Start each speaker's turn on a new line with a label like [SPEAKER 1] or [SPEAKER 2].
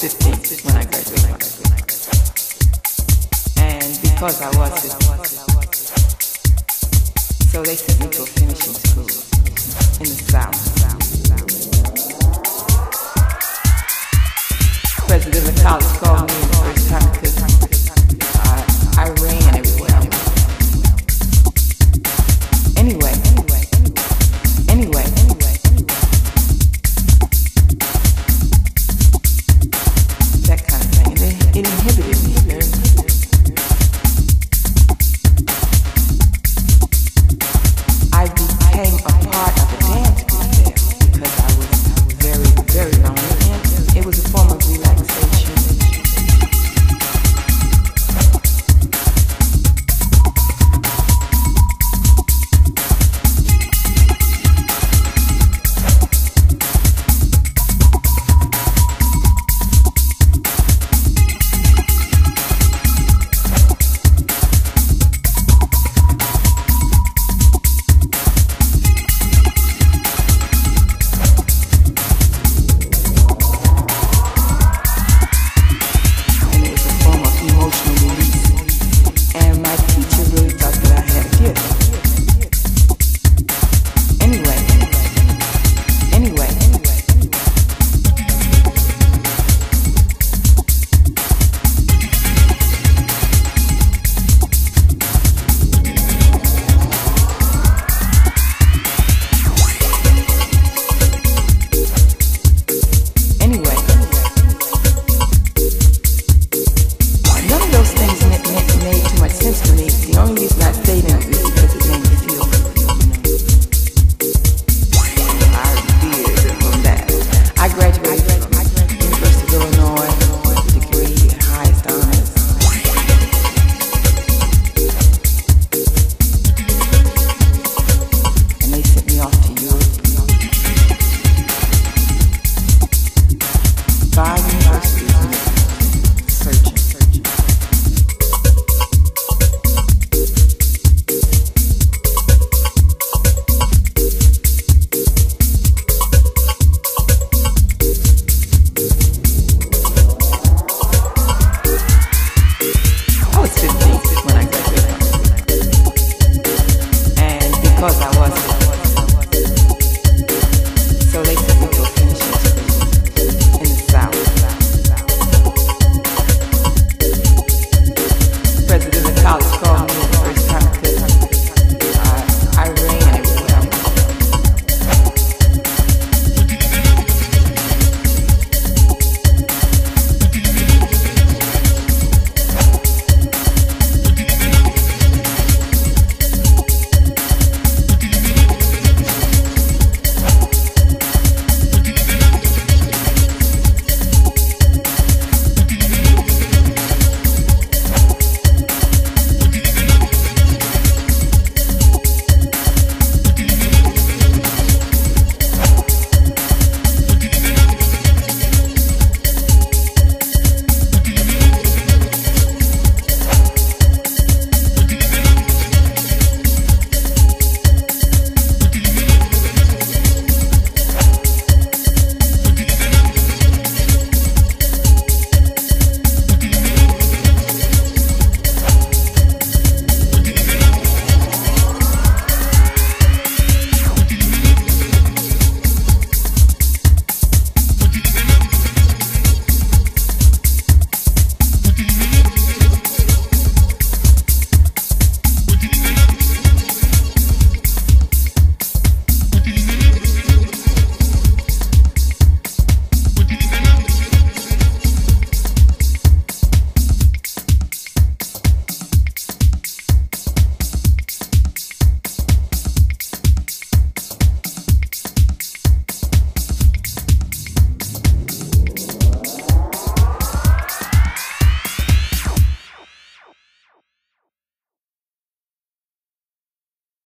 [SPEAKER 1] 15 when I graduated high school. And because I was 15, so they sent me to a finishing school in the South. President of the college called me the first time because I ran everywhere. Anyway, that kind of thing. It inhibited me. I became a part of the dance group there because I was very, very lonely, and it was a form of relaxation. Because I was